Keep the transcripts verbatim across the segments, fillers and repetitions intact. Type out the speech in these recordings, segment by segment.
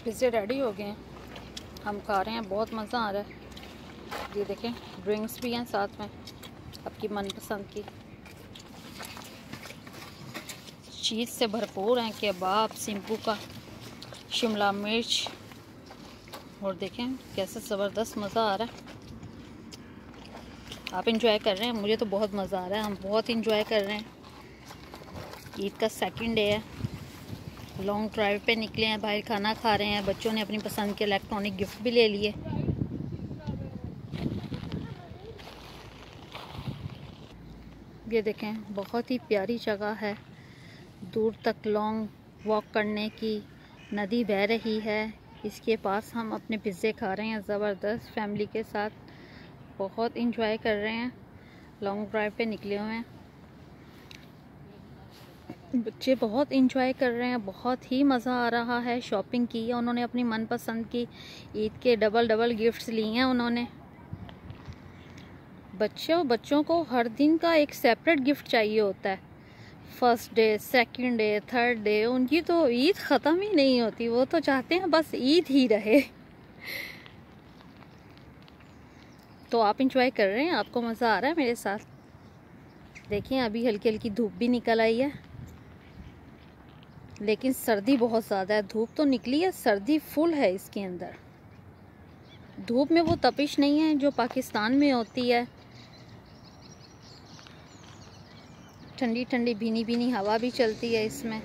पिज़्ज़े ready हो गए हैं, हम खा रहे हैं, बहुत मज़ा आ रहा है। ये देखें, ड्रिंक्स भी हैं साथ में आपकी मनपसंद की, चीज़ से भरपूर हैं, कबाब, सिम्पू का, शिमला मिर्च, और देखें कैसे ज़बरदस्त मज़ा आ रहा है। आप इंजॉय कर रहे हैं, मुझे तो बहुत मज़ा आ रहा है, हम बहुत इंजॉय कर रहे हैं। ईद का सेकंड डे है, लॉन्ग ड्राइव पे निकले हैं, बाहर खाना खा रहे हैं, बच्चों ने अपनी पसंद के इलेक्ट्रॉनिक गिफ्ट भी ले लिए। ये देखें, बहुत ही प्यारी जगह है, दूर तक लॉन्ग वॉक करने की, नदी बह रही है, इसके पास हम अपने पिज़्ज़े खा रहे हैं ज़बरदस्त फैमिली के साथ, बहुत इंजॉय कर रहे हैं, लॉन्ग ड्राइव पे निकले हुए हैं। बच्चे बहुत इंजॉय कर रहे हैं, बहुत ही मज़ा आ रहा है। शॉपिंग की है उन्होंने अपनी मनपसंद की, ईद के डबल डबल गिफ्ट्स लिए हैं उन्होंने। बच्चों बच्चों को हर दिन का एक सेपरेट गिफ्ट चाहिए होता है, first day, second day, third day, उनकी तो ईद ख़त्म ही नहीं होती, वो तो चाहते हैं बस ईद ही रहे। तो आप इंजॉय कर रहे हैं, आपको मज़ा आ रहा है मेरे साथ। देखिए अभी हल्की हल्की धूप भी निकल आई है, लेकिन सर्दी बहुत ज़्यादा है। धूप तो निकली है, सर्दी फुल है इसके अंदर। धूप में वो तपिश नहीं है जो पाकिस्तान में होती है। ठंडी ठंडी भीनी भीनी हवा भी चलती है इसमें।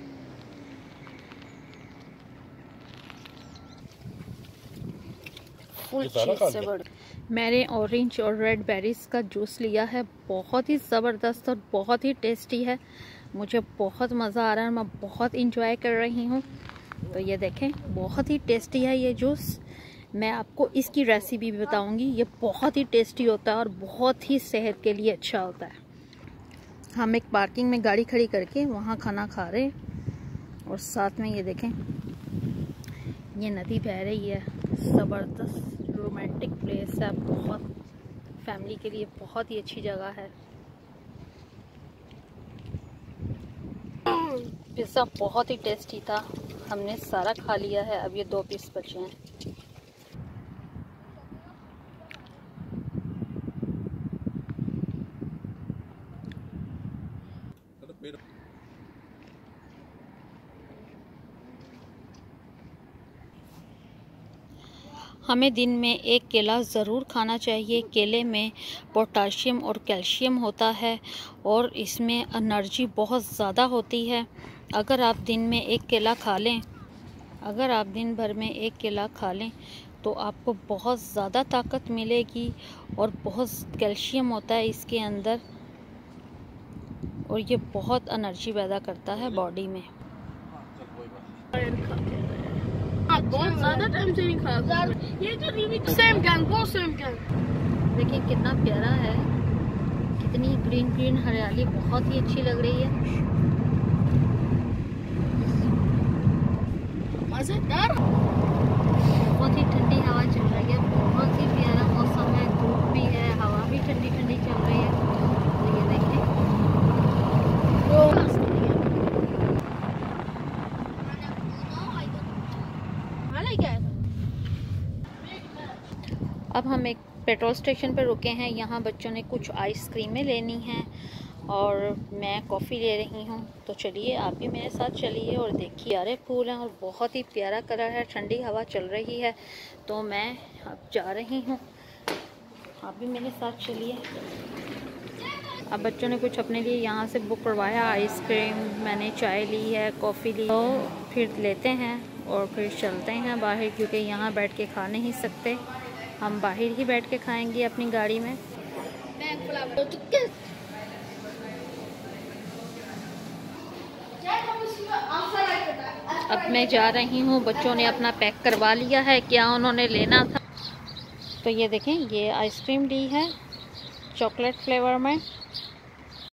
फुल चीज़ से बड़ मैंने ऑरेंज और रेड बेरीज का जूस लिया है, बहुत ही ज़बरदस्त और बहुत ही टेस्टी है। मुझे बहुत मज़ा आ रहा है, मैं बहुत इंजॉय कर रही हूँ। तो ये देखें, बहुत ही टेस्टी है ये जूस। मैं आपको इसकी रेसिपी भी बताऊंगी। ये बहुत ही टेस्टी होता है और बहुत ही सेहत के लिए अच्छा होता है। हम एक पार्किंग में गाड़ी खड़ी करके वहाँ खाना खा रहे हैं, और साथ में ये देखें, ये नदी बह रही है, ज़बरदस्त रोमांटिक प्लेस है, बहुत फैमिली के लिए बहुत ही अच्छी जगह है। पिज़्ज़ा बहुत ही टेस्टी था, हमने सारा खा लिया है, अब ये दो पीस बचे हैं। हमें दिन में एक केला ज़रूर खाना चाहिए। केले में पोटाशियम और कैल्शियम होता है और इसमें एनर्जी बहुत ज़्यादा होती है। अगर आप दिन में एक केला खा लें अगर आप दिन भर में एक केला खा लें तो आपको बहुत ज़्यादा ताकत मिलेगी, और बहुत कैल्शियम होता है इसके अंदर, और ये बहुत एनर्जी पैदा करता है बॉडी में। बहुत ज़्यादा टाइम से नहीं खाया। ये जो रीवी सेम गैंग, वो सेम गैंग। देखिए कितना प्यारा है, कितनी ग्रीन ग्रीन हरियाली, बहुत ही अच्छी लग रही है। मजेदार, बहुत ही ठंडी हवा चल रही है, बहुत ही प्यारा मौसम है, धूप भी है, हवा भी ठंडी ठंडी चल रही है। तो ये देखिए, अब हम एक पेट्रोल स्टेशन पर रुके हैं। यहाँ बच्चों ने कुछ आइसक्रीमें लेनी हैं और मैं कॉफ़ी ले रही हूँ। तो चलिए आप भी मेरे साथ चलिए और देखिए, प्यारे फूल हैं और बहुत ही प्यारा कलर है, ठंडी हवा चल रही है। तो मैं अब जा रही हूँ, आप भी मेरे साथ चलिए। अब बच्चों ने कुछ अपने लिए यहाँ से बुक करवाया, आइसक्रीम, मैंने चाय ली है, कॉफ़ी ली, तो फिर लेते हैं और फिर चलते हैं बाहर, क्योंकि यहाँ बैठ के खा नहीं सकते, हम बाहर ही बैठ के खाएंगे अपनी गाड़ी में। अब मैं जा रही हूँ, बच्चों ने अपना पैक करवा लिया है, क्या उन्होंने लेना था। तो ये देखें, ये आइसक्रीम ली है चॉकलेट फ्लेवर में,